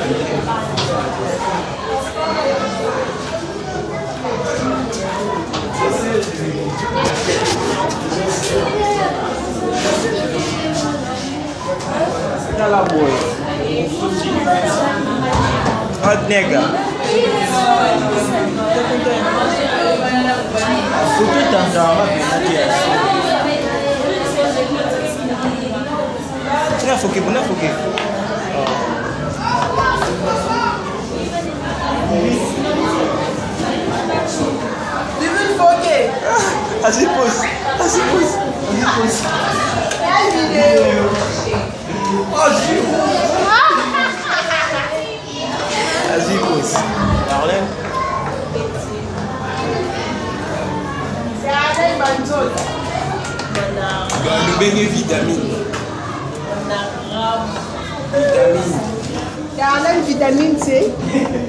La boy. Hot nigga. Não foquei, não foquei. Deve foquei. Assim pus. Ai, video. Assim pus. Olha. Nous baignons vitamine. Vitamine C.